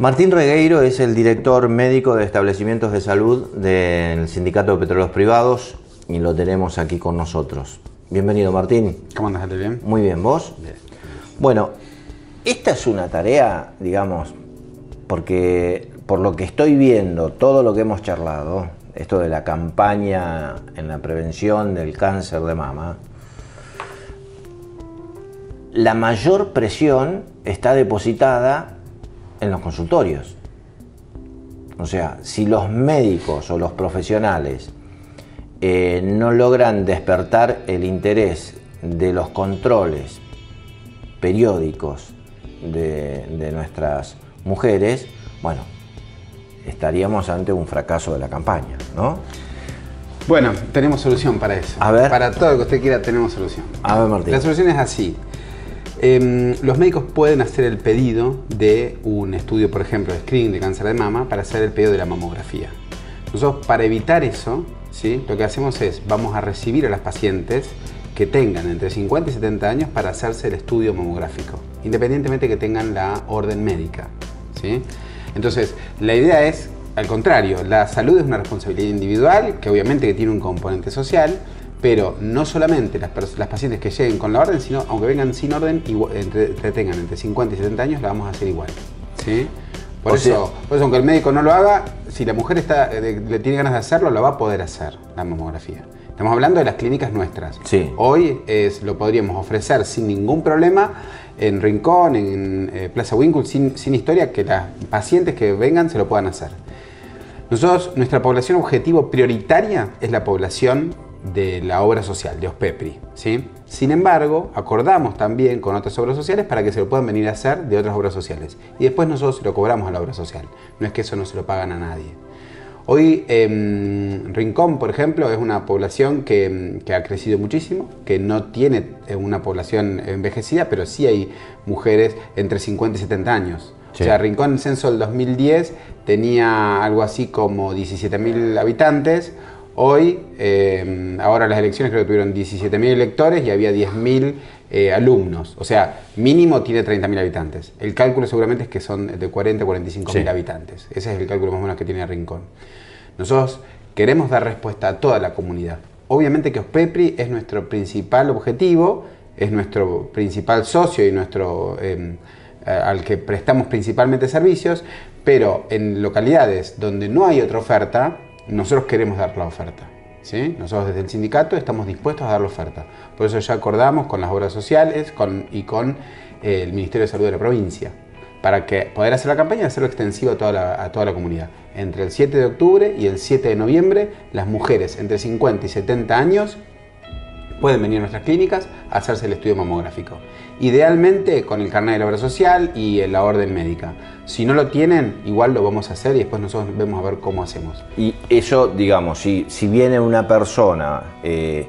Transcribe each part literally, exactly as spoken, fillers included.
Martín Regueiro es el director médico de establecimientos de salud del Sindicato de Petróleos Privados y lo tenemos aquí con nosotros. Bienvenido, Martín. ¿Cómo andas, gente? ¿Bien? Muy bien, ¿vos? Bien. Bueno, esta es una tarea, digamos, porque por lo que estoy viendo, todo lo que hemos charlado, esto de la campaña en la prevención del cáncer de mama, la mayor presión está depositada en los consultorios. O sea, si los médicos o los profesionales eh, no logran despertar el interés de los controles periódicos de, de nuestras mujeres, bueno, estaríamos ante un fracaso de la campaña, ¿no? Bueno, tenemos solución para eso. A ver. Para todo lo que usted quiera tenemos solución. A ver, Martín. La solución es así. Eh, los médicos pueden hacer el pedido de un estudio, por ejemplo, de screening de cáncer de mama para hacer el pedido de la mamografía. Nosotros, para evitar eso, ¿sí?, lo que hacemos es, vamos a recibir a las pacientes que tengan entre cincuenta y setenta años para hacerse el estudio mamográfico, independientemente que tengan la orden médica, ¿sí? Entonces, la idea es, al contrario, la salud es una responsabilidad individual, que obviamente que tiene un componente social, pero no solamente las, las pacientes que lleguen con la orden, sino aunque vengan sin orden y entre, tengan entre cincuenta y setenta años, la vamos a hacer igual, ¿sí? Por, o eso, sea, por eso, aunque el médico no lo haga, si la mujer está, le, le tiene ganas de hacerlo, lo va a poder hacer, la mamografía. Estamos hablando de las clínicas nuestras. Sí. Hoy es, lo podríamos ofrecer sin ningún problema en Rincón, en eh, Plaza Winkle, sin, sin historia, que las pacientes que vengan se lo puedan hacer. Nosotros, nuestra población objetivo prioritaria es la población de la obra social, de OSPEPRI, ¿sí? Sin embargo, acordamos también con otras obras sociales para que se lo puedan venir a hacer de otras obras sociales. Y después nosotros se lo cobramos a la obra social. No es que eso no se lo pagan a nadie. Hoy, eh, Rincón, por ejemplo, es una población que, que ha crecido muchísimo, que no tiene una población envejecida, pero sí hay mujeres entre cincuenta y setenta años. Sí. O sea, Rincón, en el censo del dos mil diez, tenía algo así como diecisiete mil habitantes. Hoy, eh, ahora las elecciones creo que tuvieron diecisiete mil electores y había diez mil eh, alumnos. O sea, mínimo tiene treinta mil habitantes. El cálculo seguramente es que son de cuarenta a cuarenta y cinco mil sí. habitantes. Ese es el cálculo más o menos que tiene Rincón. Nosotros queremos dar respuesta a toda la comunidad. Obviamente que OSPEPRI es nuestro principal objetivo, es nuestro principal socio y nuestro eh, al que prestamos principalmente servicios, pero en localidades donde no hay otra oferta, nosotros queremos dar la oferta, ¿sí? Nosotros desde el sindicato estamos dispuestos a dar la oferta. Por eso ya acordamos con las obras sociales con, y con eh, el Ministerio de Salud de la provincia, para que poder hacer la campaña y hacerlo extensivo a toda, la, a toda la comunidad. Entre el siete de octubre y el siete de noviembre, las mujeres entre cincuenta y setenta años pueden venir a nuestras clínicas a hacerse el estudio mamográfico. Idealmente con el carnet de la obra social y la orden médica. Si no lo tienen, igual lo vamos a hacer y después nosotros vemos a ver cómo hacemos. Y eso, digamos, si, si viene una persona eh,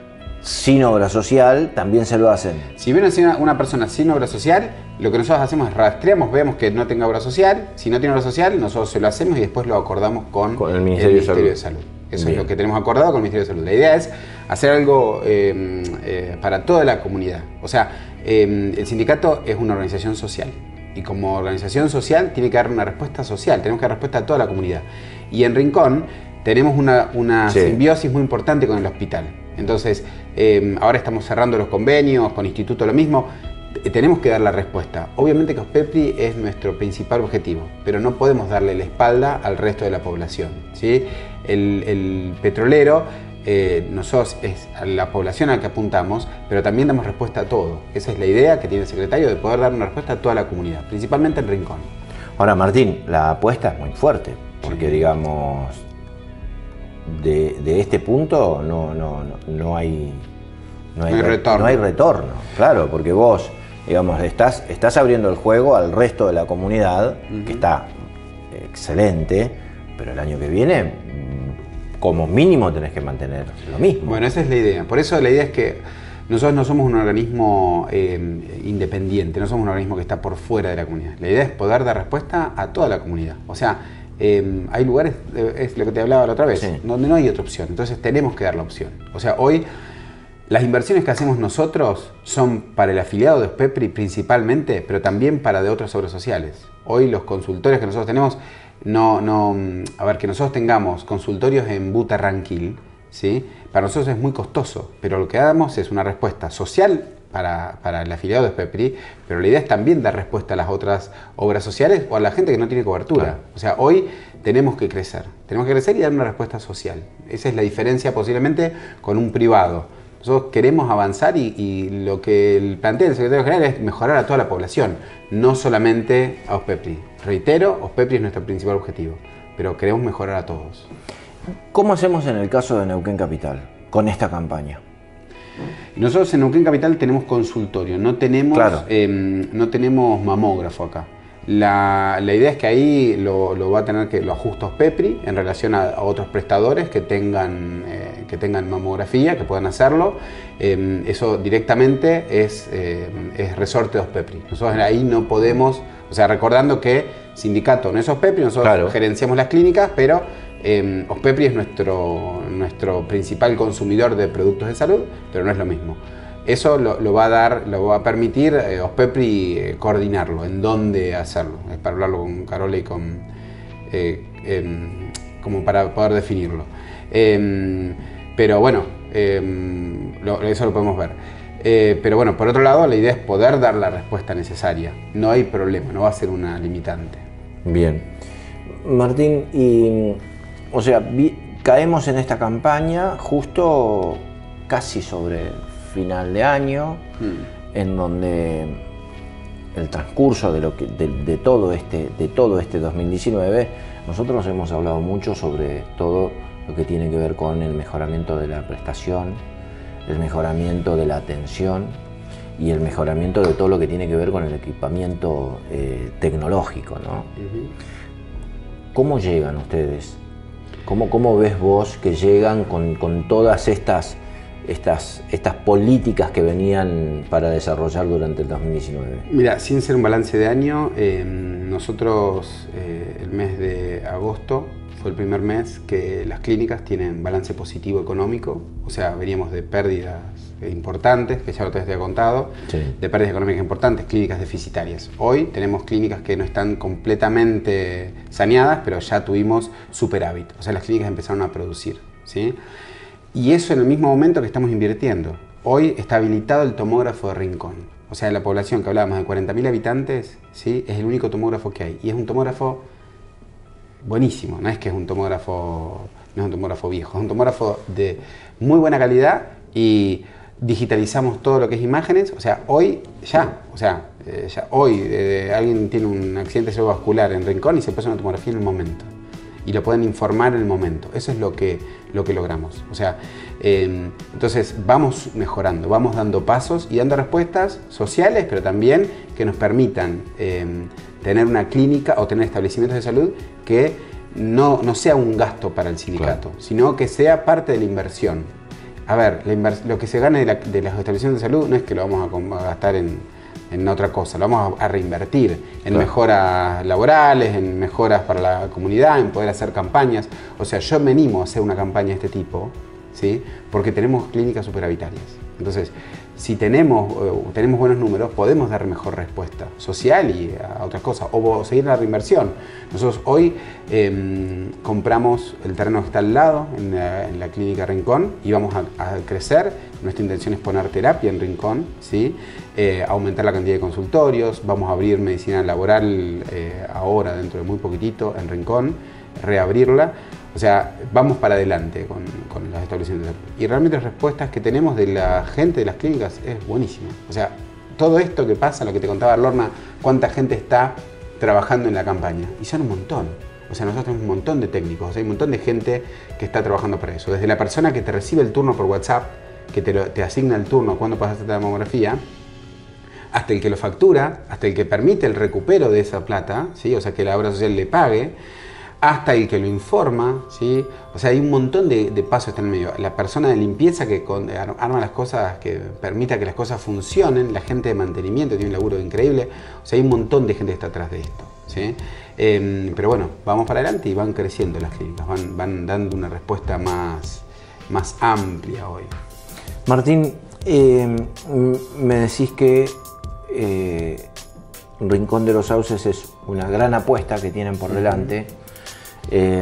sin obra social, también se lo hacen. Si viene una persona sin obra social, lo que nosotros hacemos es rastreamos, vemos que no tenga obra social. Si no tiene obra social, nosotros se lo hacemos y después lo acordamos con, con el Ministerio, el Ministerio de Salud. De Salud. Eso Bien. Es lo que tenemos acordado con el Ministerio de Salud. La idea es hacer algo eh, eh, para toda la comunidad. O sea, eh, el sindicato es una organización social y como organización social tiene que dar una respuesta social, tenemos que dar respuesta a toda la comunidad. Y en Rincón tenemos una, una sí. simbiosis muy importante con el hospital. Entonces, eh, ahora estamos cerrando los convenios, con Instituto lo mismo. Tenemos que dar la respuesta. Obviamente que OSPEPRI es nuestro principal objetivo, pero no podemos darle la espalda al resto de la población, ¿sí? El, el petrolero, eh, nosotros es a la población a la que apuntamos, pero también damos respuesta a todo. Esa es la idea que tiene el secretario, de poder dar una respuesta a toda la comunidad, principalmente en Rincón. Ahora, Martín, la apuesta es muy fuerte, porque sí. digamos, de, de este punto no, no, no, no hay... No hay, no hay retorno. No hay retorno, claro, porque vos, digamos, estás, estás abriendo el juego al resto de la comunidad, uh-huh. que está excelente, pero el año que viene, como mínimo, tenés que mantener lo mismo. Bueno, esa es la idea. Por eso la idea es que nosotros no somos un organismo eh, independiente, no somos un organismo que está por fuera de la comunidad. La idea es poder dar respuesta a toda la comunidad. O sea, eh, hay lugares, es lo que te hablaba la otra vez, sí. donde no hay otra opción. Entonces tenemos que dar la opción. O sea, hoy Las inversiones que hacemos nosotros son para el afiliado de OSPEPRI principalmente, pero también para de otras obras sociales. Hoy los consultorios que nosotros tenemos, no, no, a ver, que nosotros tengamos consultorios en Butarranquil, ¿sí? Para nosotros es muy costoso, pero lo que damos es una respuesta social para, para el afiliado de OSPEPRI, pero la idea es también dar respuesta a las otras obras sociales o a la gente que no tiene cobertura. Claro. O sea, hoy tenemos que crecer, tenemos que crecer y dar una respuesta social. Esa es la diferencia posiblemente con un privado. Nosotros queremos avanzar y, y lo que plantea el secretario general es mejorar a toda la población, no solamente a OSPEPRI. Reitero, OSPEPRI es nuestro principal objetivo, pero queremos mejorar a todos. ¿Cómo hacemos en el caso de Neuquén Capital con esta campaña? Nosotros en Neuquén Capital tenemos consultorio, no tenemos, claro. eh, no tenemos mamógrafo acá. La, la idea es que ahí lo, lo va a tener que lo ajusta OSPEPRI en relación a, a otros prestadores que tengan, eh, que tengan mamografía, que puedan hacerlo. Eh, eso directamente es, eh, es resorte de OSPEPRI. Nosotros ahí no podemos, o sea, recordando que sindicato no es OSPEPRI, nosotros claro. gerenciamos las clínicas, pero eh, OSPEPRI es nuestro, nuestro principal consumidor de productos de salud, pero no es lo mismo. Eso lo, lo va a dar, lo va a permitir eh, OSPEPRI eh, coordinarlo, en dónde hacerlo. Es para hablarlo con Carola y con, eh, eh, como para poder definirlo. Eh, pero bueno, eh, lo, eso lo podemos ver. Eh, pero bueno, por otro lado, la idea es poder dar la respuesta necesaria. No hay problema, no va a ser una limitante. Bien. Martín, y, o sea, vi, caemos en esta campaña justo casi sobre final de año, mm. en donde el transcurso de, lo que, de, de, todo este, de todo este dos mil diecinueve, nosotros hemos hablado mucho sobre todo lo que tiene que ver con el mejoramiento de la prestación, el mejoramiento de la atención y el mejoramiento de todo lo que tiene que ver con el equipamiento eh, tecnológico, ¿no? Uh-huh. ¿Cómo llegan ustedes? ¿Cómo, cómo ves vos que llegan con, con todas estas Estas, estas políticas que venían para desarrollar durante el dos mil diecinueve? Mira, sin ser un balance de año, eh, nosotros eh, el mes de agosto fue el primer mes que las clínicas tienen balance positivo económico, o sea, veníamos de pérdidas importantes, que ya lo te había contado, sí. de pérdidas económicas importantes, clínicas deficitarias. Hoy tenemos clínicas que no están completamente saneadas, pero ya tuvimos superávit, o sea, las clínicas empezaron a producir, ¿sí? Y eso en el mismo momento que estamos invirtiendo. Hoy está habilitado el tomógrafo de Rincón. O sea, la población que hablábamos de cuarenta mil habitantes, ¿sí? Es el único tomógrafo que hay. Y es un tomógrafo buenísimo. No es que es un tomógrafo, no es un tomógrafo viejo. Es un tomógrafo de muy buena calidad y digitalizamos todo lo que es imágenes. O sea, hoy ya, o sea, eh, ya hoy eh, alguien tiene un accidente cerebrovascular en Rincón y se pasa una tomografía en el momento. Y lo pueden informar en el momento. Eso es lo que, lo que logramos. O sea, eh, entonces vamos mejorando, vamos dando pasos y dando respuestas sociales, pero también que nos permitan eh, tener una clínica o tener establecimientos de salud que no, no sea un gasto para el sindicato, claro. sino que sea parte de la inversión. A ver, la lo que se gane de, la, de los establecimientos de salud no es que lo vamos a, a gastar en... en otra cosa, lo vamos a reinvertir en claro. mejoras laborales, en mejoras para la comunidad, en poder hacer campañas. O sea, yo me animo a hacer una campaña de este tipo, ¿sí? Porque tenemos clínicas superavitarias. Entonces, si tenemos, uh, tenemos buenos números, podemos dar mejor respuesta social y a otras cosas, o seguir la reinversión. Nosotros hoy eh, compramos el terreno que está al lado, en la, en la clínica Rincón, y vamos a, a crecer. Nuestra intención es poner terapia en Rincón, ¿sí? eh, aumentar la cantidad de consultorios, vamos a abrir medicina laboral eh, ahora, dentro de muy poquitito, en Rincón, reabrirla. O sea, vamos para adelante con, con los establecimientos. Y realmente las respuestas que tenemos de la gente de las clínicas es buenísima. O sea, todo esto que pasa, lo que te contaba Lorna, cuánta gente está trabajando en la campaña. Y son un montón. O sea, nosotros tenemos un montón de técnicos, o sea, hay un montón de gente que está trabajando para eso. Desde la persona que te recibe el turno por WhatsApp, que te, lo, te asigna el turno cuando pasas la mamografía, hasta el que lo factura, hasta el que permite el recupero de esa plata, ¿sí? O sea, que la obra social le pague, hasta el que lo informa, ¿sí? O sea, hay un montón de, de pasos que están en medio. La persona de limpieza que con, arma las cosas, que permita que las cosas funcionen, la gente de mantenimiento tiene un laburo increíble. O sea, hay un montón de gente que está atrás de esto, ¿sí? Eh, pero bueno, vamos para adelante y van creciendo las clínicas, van, van dando una respuesta más, más amplia hoy. Martín, Eh, me decís que eh, Rincón de los Sauces es una gran apuesta que tienen por delante. Eh,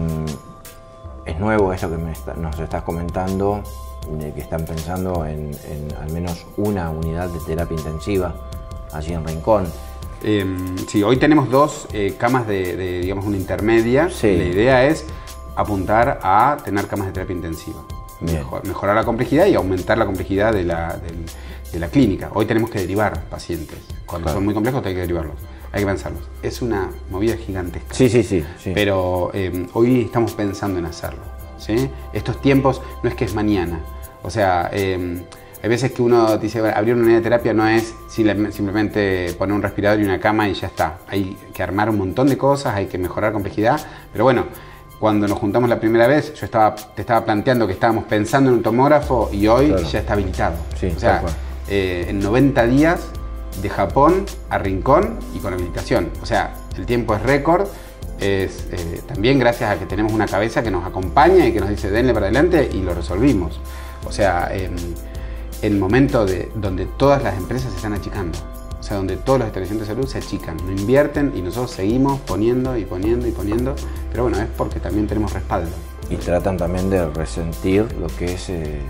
es nuevo esto que me está, nos estás comentando, de que están pensando en, en al menos una unidad de terapia intensiva allí en Rincón. Eh, sí, hoy tenemos dos eh, camas de, de, digamos, una intermedia. Sí. La idea es apuntar a tener camas de terapia intensiva. Mejor, mejorar la complejidad y aumentar la complejidad de la, de, de la clínica. Hoy tenemos que derivar pacientes. Cuando claro. son muy complejos hay que derivarlos, hay que pensarlos. Es una movida gigantesca. Sí, sí, sí. sí. Pero eh, hoy estamos pensando en hacerlo, ¿sí? Estos tiempos no es que es mañana. O sea, eh, hay veces que uno dice, bueno, abrir una unidad de terapia no es simplemente poner un respirador y una cama y ya está. Hay que armar un montón de cosas, hay que mejorar complejidad. Pero bueno, cuando nos juntamos la primera vez, yo estaba, te estaba planteando que estábamos pensando en un tomógrafo y hoy claro. ya está habilitado. Sí, o sea, eh, en noventa días de Japón a Rincón y con habilitación. O sea, el tiempo es récord. Es eh, también gracias a que tenemos una cabeza que nos acompaña y que nos dice denle para adelante y lo resolvimos. O sea, en el momento de, donde todas las empresas se están achicando. O sea, donde todos los establecimientos de salud se achican, no invierten y nosotros seguimos poniendo y poniendo y poniendo, pero bueno, es porque también tenemos respaldo. Y tratan también de resentir lo que es eh,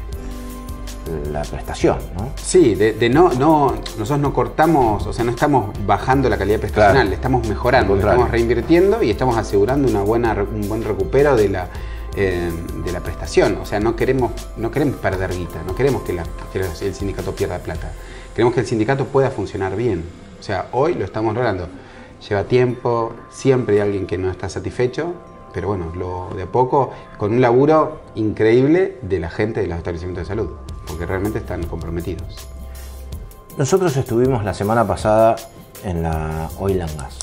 la prestación, ¿no? Sí, de, de no, no, nosotros no cortamos, o sea, no estamos bajando la calidad prestacional, claro. le estamos mejorando, le estamos reinvirtiendo y estamos asegurando una buena, un buen recupero de la, eh, de la prestación. O sea, no queremos, no queremos perder guita, no queremos que, la, que el sindicato pierda plata. Queremos que el sindicato pueda funcionar bien. O sea, hoy lo estamos logrando. Lleva tiempo, siempre hay alguien que no está satisfecho, pero bueno, lo, de a poco, con un laburo increíble de la gente de los establecimientos de salud, porque realmente están comprometidos. Nosotros estuvimos la semana pasada en la Oil and Gas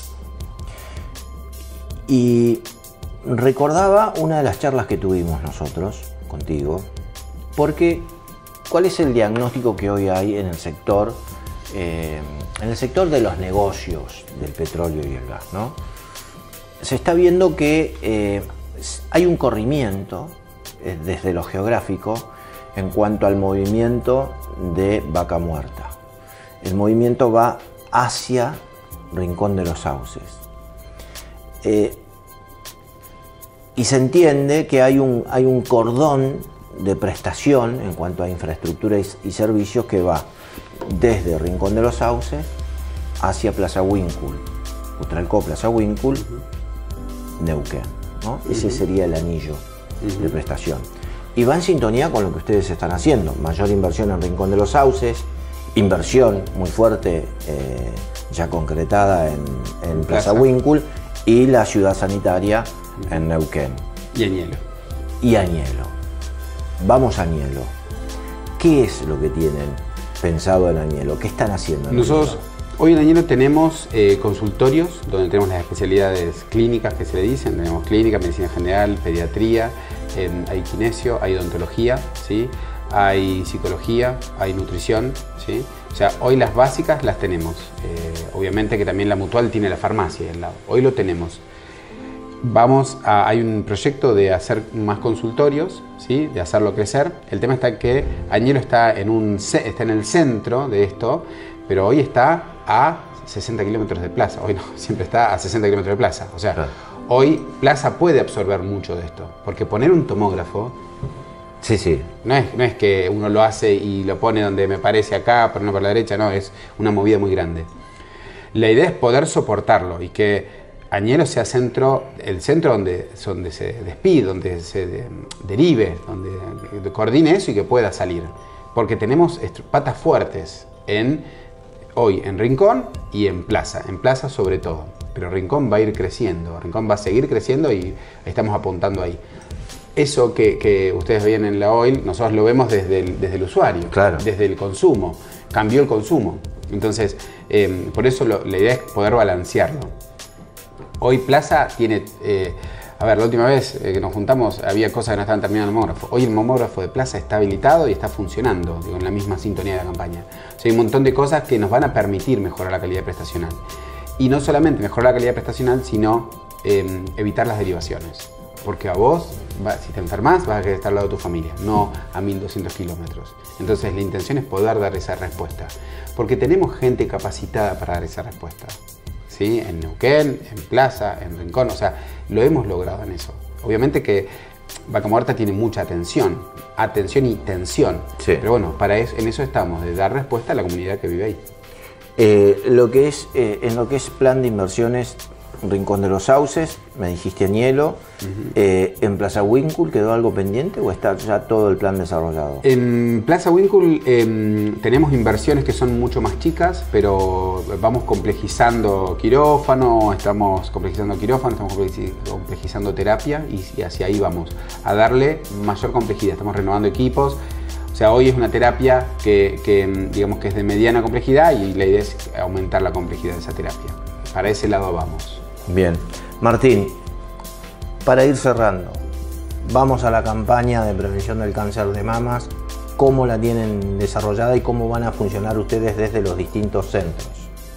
y recordaba una de las charlas que tuvimos nosotros contigo, porque ¿cuál es el diagnóstico que hoy hay en el sector, eh, en el sector de los negocios del petróleo y el gas, ¿no? Se está viendo que eh, hay un corrimiento eh, desde lo geográfico en cuanto al movimiento de Vaca Muerta. El movimiento va hacia Rincón de los Sauces. Eh, y se entiende que hay un, hay un cordón de prestación en cuanto a infraestructura y, y servicios que va desde Rincón de los Sauces hacia Plaza Winkle, Utralcó, Plaza Winkle, Neuquén, ¿no? Uh-huh. Ese sería el anillo uh-huh. de prestación. Y va en sintonía con lo que ustedes están haciendo. Mayor inversión en Rincón de los Sauces, inversión muy fuerte eh, ya concretada en, en Plaza, Plaza Winkle y la ciudad sanitaria uh-huh. en Neuquén. Y Añelo. Y Añelo. Vamos a Añelo. ¿Qué es lo que tienen pensado en Añelo? ¿Qué están haciendo en Nosotros Añelo? Hoy en Añelo tenemos eh, consultorios donde tenemos las especialidades clínicas que se le dicen. Tenemos clínica, medicina general, pediatría, eh, hay kinesio, hay odontología, ¿sí? Hay psicología, hay nutrición, ¿sí? O sea, hoy las básicas las tenemos. Eh, obviamente que también la Mutual tiene la farmacia al lado. Hoy lo tenemos. Vamos a, hay un proyecto de hacer más consultorios, ¿sí? De hacerlo crecer. El tema está que Añelo está en, un, está en el centro de esto, pero hoy está a sesenta kilómetros de Plaza. Hoy no, siempre está a sesenta kilómetros de Plaza. O sea, claro. Hoy Plaza puede absorber mucho de esto, porque poner un tomógrafo, sí, sí. No es, no es que uno lo hace y lo pone donde me parece acá, ponerlo por la derecha, no, es una movida muy grande. La idea es poder soportarlo y que Añelo sea centro, el centro donde, donde se despide, donde se de, derive, donde coordine eso y que pueda salir. Porque tenemos patas fuertes en, hoy en Rincón y en Plaza, en Plaza sobre todo. Pero Rincón va a ir creciendo, Rincón va a seguir creciendo y estamos apuntando ahí. Eso que, que ustedes ven en la Oil, nosotros lo vemos desde el, desde el usuario, claro. Desde el consumo. Cambió el consumo. Entonces, eh, por eso lo, la idea es poder balancearlo. Hoy Plaza tiene, eh, a ver, la última vez eh, que nos juntamos había cosas que no estaban terminando el mamógrafo. Hoy el mamógrafo de Plaza está habilitado y está funcionando, digo, en la misma sintonía de la campaña. O sea, hay un montón de cosas que nos van a permitir mejorar la calidad prestacional. Y no solamente mejorar la calidad prestacional, sino eh, evitar las derivaciones. porque a vos, va, si te enfermas, vas a querer estar al lado de tu familia, no a mil doscientos kilómetros. Entonces la intención es poder dar esa respuesta, porque tenemos gente capacitada para dar esa respuesta, ¿sí? En Neuquén, en Plaza, en Rincón, o sea, lo hemos logrado en eso. Obviamente que Vaca Muerta tiene mucha atención, atención y tensión, sí. Pero bueno, para eso, en eso estamos, de dar respuesta a la comunidad que vive ahí. Eh, lo que es, eh, en lo que es plan de inversiones, Rincón de los Sauces, me dijiste Añelo, uh-huh. eh, ¿en Plaza Winkle quedó algo pendiente o está ya todo el plan desarrollado? En Plaza Winkle eh, tenemos inversiones que son mucho más chicas, pero vamos complejizando quirófano, estamos complejizando quirófano, estamos complejizando terapia y, y hacia ahí vamos a darle mayor complejidad. Estamos renovando equipos. O sea, hoy es una terapia que, que digamos que es de mediana complejidad y la idea es aumentar la complejidad de esa terapia. Para ese lado vamos. Bien. Martín, para ir cerrando, vamos a la campaña de prevención del cáncer de mamas. ¿Cómo la tienen desarrollada y cómo van a funcionar ustedes desde los distintos centros?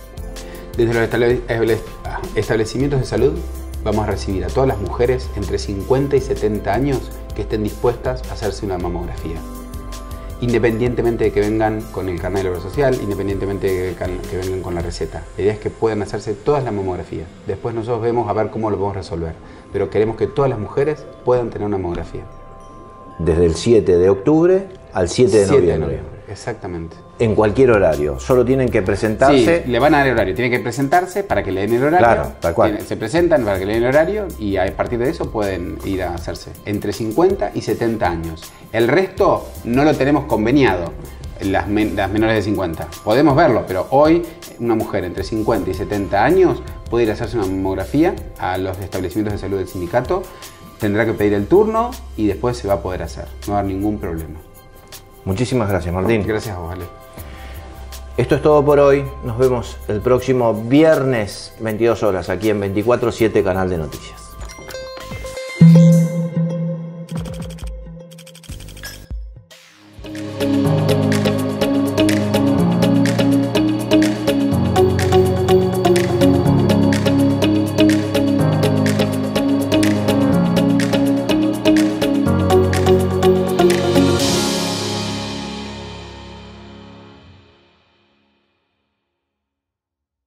Desde los establecimientos de salud vamos a recibir a todas las mujeres entre cincuenta y setenta años que estén dispuestas a hacerse una mamografía. Independientemente de que vengan con el carnet de la obra social, independientemente de que vengan con la receta. La idea es que puedan hacerse todas las mamografías. Después nosotros vemos a ver cómo lo podemos resolver. Pero queremos que todas las mujeres puedan tener una mamografía. Desde el siete de octubre al siete de noviembre. de noviembre, exactamente. En cualquier horario. Solo tienen que presentarse. Sí, le van a dar el horario. Tienen que presentarse para que le den el horario. Claro, tal cual. Se presentan para que le den el horario y a partir de eso pueden ir a hacerse. Entre cincuenta y setenta años. El resto no lo tenemos conveniado, las, men las menores de cincuenta. Podemos verlo, pero hoy una mujer entre cincuenta y setenta años puede ir a hacerse una mamografía a los establecimientos de salud del sindicato. Tendrá que pedir el turno y después se va a poder hacer. No va a haber ningún problema. Muchísimas gracias, Martín. Gracias a vos, Ale. Esto es todo por hoy. Nos vemos el próximo viernes, veintidós horas, aquí en veinticuatro siete Canal de Noticias.